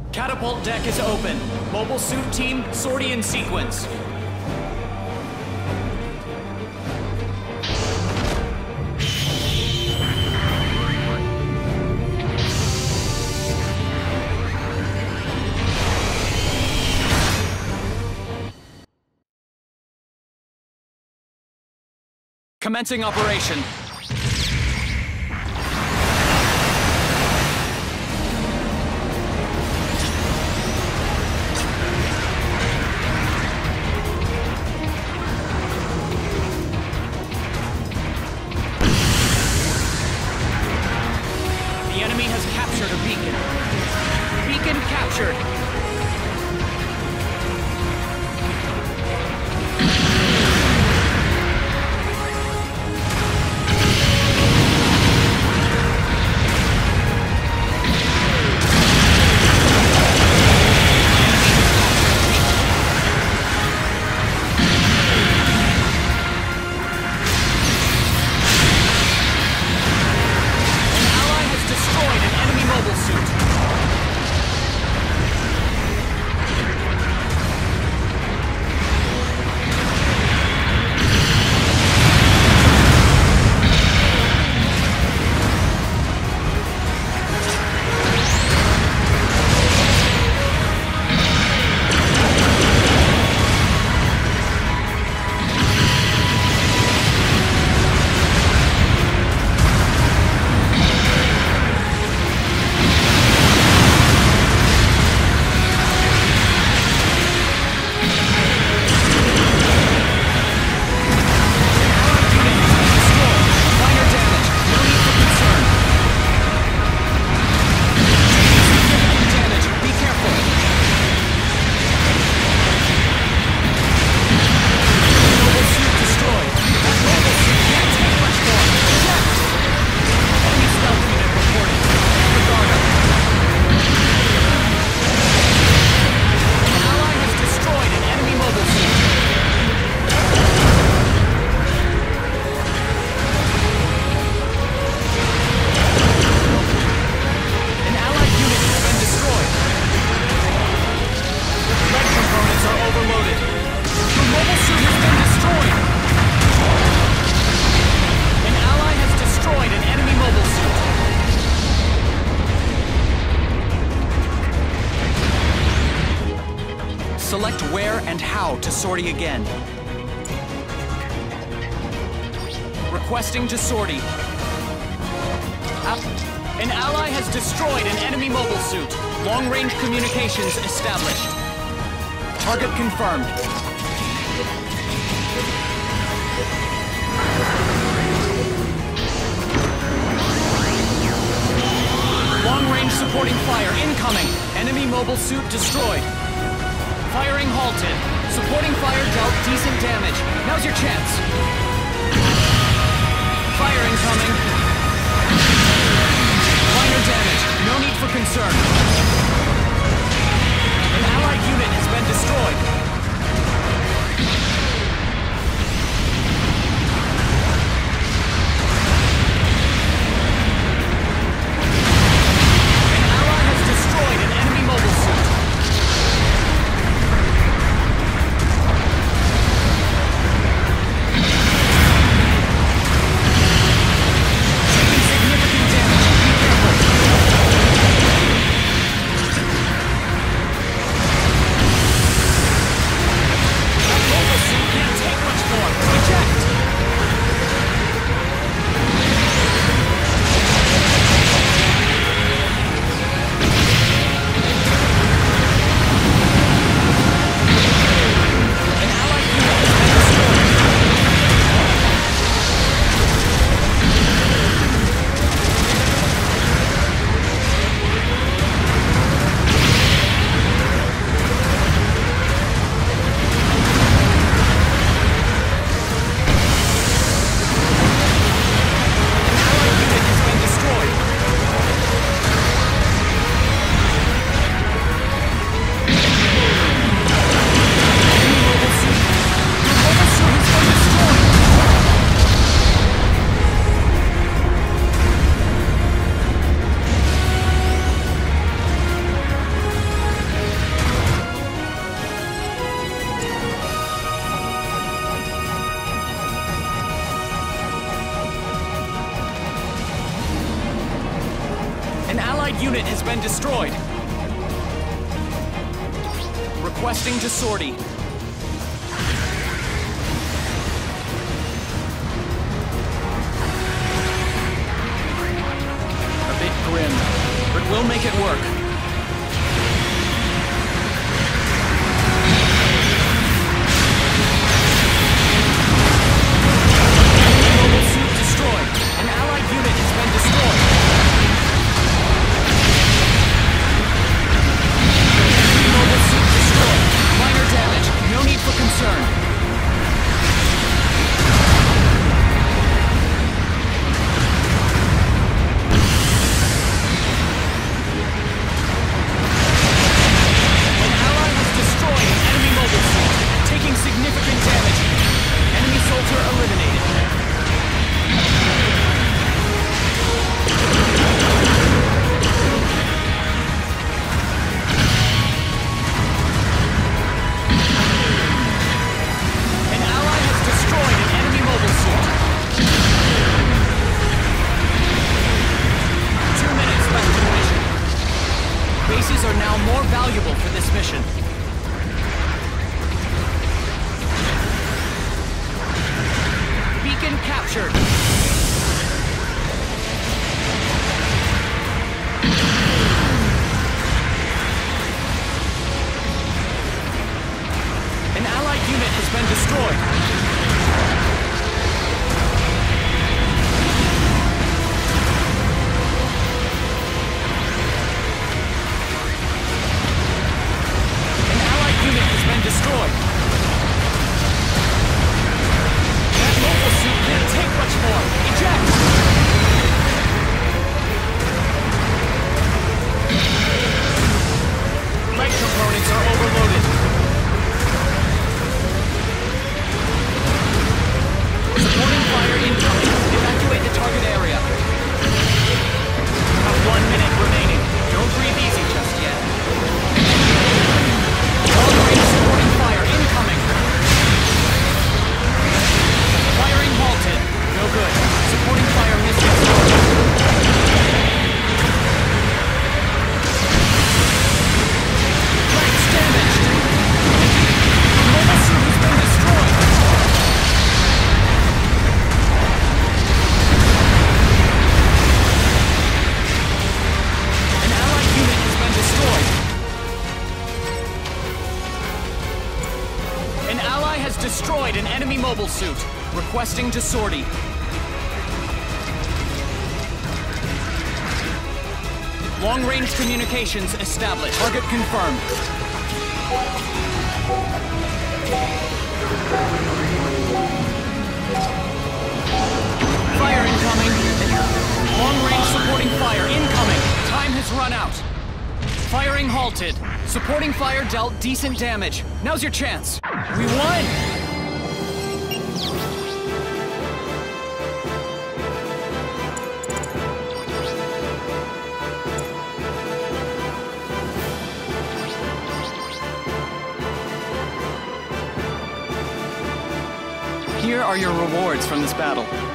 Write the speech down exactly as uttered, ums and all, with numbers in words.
Catapult deck is open. Mobile suit team, sortie in sequence. Commencing operation. The enemy has captured a beacon. Beacon captured. Select where and how to sortie again. Requesting to sortie. An ally has destroyed an enemy mobile suit. Long-range communications established. Target confirmed. Long-range supporting fire incoming. Enemy mobile suit destroyed. Firing halted. Supporting fire dealt decent damage. Now's your chance. Fire incoming. Minor damage. No need for concern. An allied unit has been destroyed. unit has been destroyed. Requesting to sortie. A bit grim, but we'll make it work. Mobile suit destroyed. An allied unit has been destroyed. Mobile suit destroyed. Minor damage. No need for concern. An ally has destroyed an enemy mobile suit, taking significant damage. Enemy soldier eliminated. An ally has destroyed an enemy mobile suit. Two minutes left in the mission. Bases are now more valuable for this mission. Beacon captured. An allied unit has been destroyed. An allied unit has been destroyed. That mobile suit can't take much more. Eject! Light components are overloaded. Supporting fire incoming. Evacuate the target area. Have one minute remaining. Don't breathe easy just yet. Long-range supporting fire incoming. Firing halted. No good. Supporting fire missing. Flanks damaged. The mobile suit has been destroyed. An allied unit has been destroyed. An ally has destroyed an enemy mobile suit. Requesting to sortie. Long-range communications established. Target confirmed. Fire incoming. Long-range supporting fire incoming. Time has run out. Firing halted. Supporting fire dealt decent damage. Now's your chance. We won! Here are your rewards from this battle.